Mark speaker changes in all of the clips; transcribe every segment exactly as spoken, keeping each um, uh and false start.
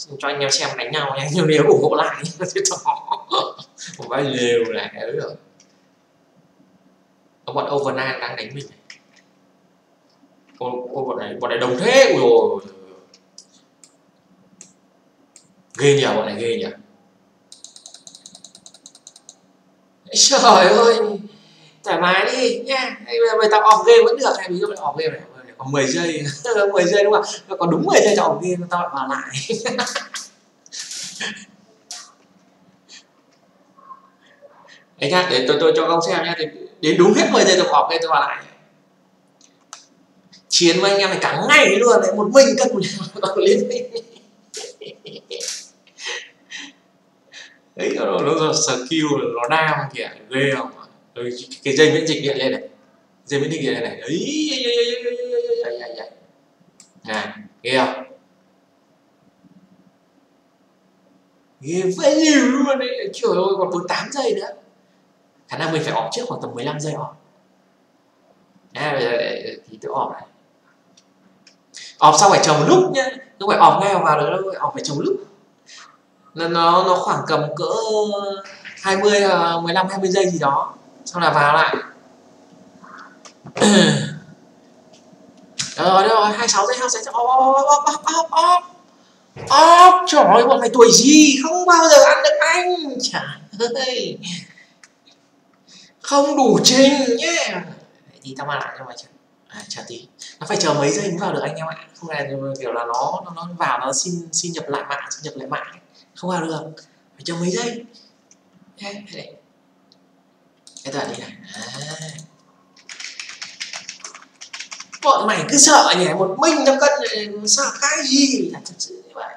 Speaker 1: cho anh em xem đánh nhau nha, nhiều nếu ủng hộ lại một vài lều là ấy rồi. Có bọn overnight đang đánh mình này. Ô, ô, bọn này bọn này đông thế. Ui dồi, ghê nhờ, bọn này ghê nhờ. Trời ơi, thoải mái đi nha. Bây giờ tao off game vẫn được, hay ví dụ là off game này còn mười giây mười giây đúng không? Nó còn đúng mười giây tao off game tao lại vào lại. Đấy nhá, để tôi tôi cho ông xem nhá, đến đúng hết mười giây tôi off game tôi vào lại. Chiến với anh em này cả ngày luôn đấy, một mình cân một liên minh. Đấy, nó, nó, nó skill nó đam kìa, ghê không? Cái, cái dây miễn dịch điện lên này, dây miễn dịch điện này, đấy, này, ghê không? Ghê vãi nhiều luôn đấy, trời ơi, còn bốn mươi tám giây nữa. Khả năng mình phải off trước khoảng tầm mười lăm giây off. À, bây giờ thì tôi off này. Off xong phải chờ một lúc nhá, không phải off ngay vào được đâu, off phải chờ một lúc. Nó nó khoảng cầm cỡ hai mươi, mười lăm hai mươi giây gì đó, xong là vào lại. Rồi rồi, rồi hai mươi sáu giây, hai mươi sáu giây. Off off off off. Off, trời ơi, bọn mày tuổi gì không bao giờ ăn được anh. Trời ơi. Không đủ trình nhé. Thì tao mà lại cho mày chờ. À, chờ tí. Nó phải chờ mấy giây mới vào được anh em ạ. Không là kiểu là nó nó, nó vào nó xin xin nhập lại mạng, xin nhập lại mạng. Không vào được. Phải chờ mấy giây. Đấy. Cái đoạn đi này. À. Bọn mày cứ sợ nhỉ, một mình nó cân sợ cái gì là thật sự như vậy.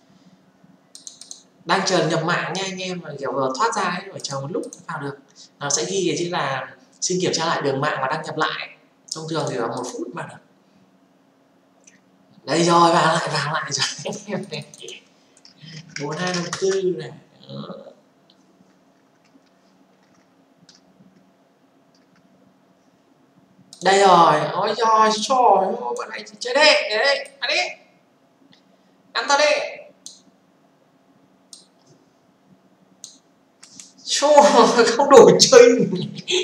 Speaker 1: Đang chờ nhập mạng nha anh em, mà kiểu vừa thoát ra ấy, phải chờ một lúc vào được. Nó sẽ ghi cái chữ là xin kiểm tra lại đường mạng và đăng nhập lại. Thông thường thì là một phút mà được. Đây rồi, vào lại vào lại rồi anh em này. bốn hai năm tư này. Đó. Đây rồi, ôi trời trời ơi, bọn này chơi đấy, đấy, ăn đi, ăn tao đi. Trời, không đủ trình.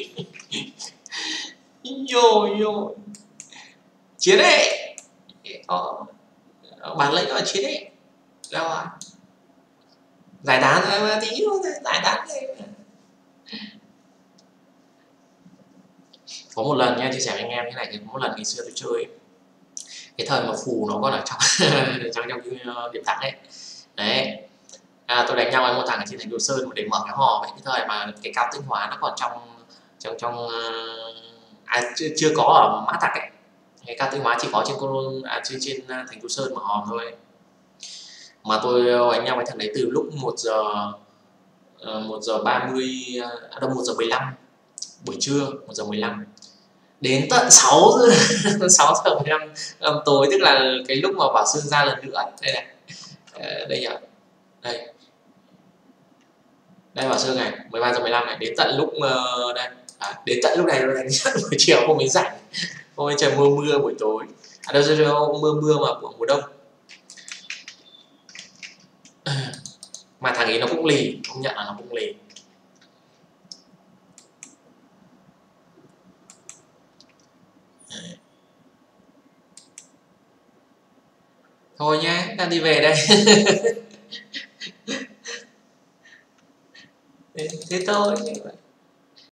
Speaker 1: Rồi rồi, chiến đấy, ờ, bản lĩnh rồi, chiến đấy, đâu rồi, giải tán rồi mà tí thôi, giải tán đi. Có một lần nha, chia sẻ với anh em thế này, thì có một lần ngày xưa tôi chơi cái thời mà phù nó còn ở trong trong trong điểm thắng ấy, đấy, à, tôi đánh nhau với một thằng ở trên thành Đồ Sơn để mở cái hò vậy. Cái thời mà cái cao tinh hóa nó còn trong trong trong à, chưa, chưa có ở Mã Tặc ấy, cái cao tinh hóa chỉ có trên con à, trên trên thành Đồ Sơn mở hòm thôi. Mà tôi đánh nhau với thằng đấy từ lúc một giờ một giờ ba mươi, à, đâu một giờ mười lăm buổi trưa, một giờ mười lăm đến tận sáu giờ sáu giờ mười lăm tối, tức là cái lúc mà Bảo Sơn ra lần nữa. Đây này, đây nhỉ, đây đây Bảo Sơn này, mười ba giờ mười lăm này, đến tận lúc uh, đây à, đến tận lúc này nó đánh buổi chiều không mới rảnh, hôm nay trời mưa mưa buổi tối, à đâu đâu mưa mưa mà buổi mùa đông. Mà thằng ấy nó cũng lì, công nhận là nó cũng lì. Thôi nhá, ta đi về đây. Thế thôi.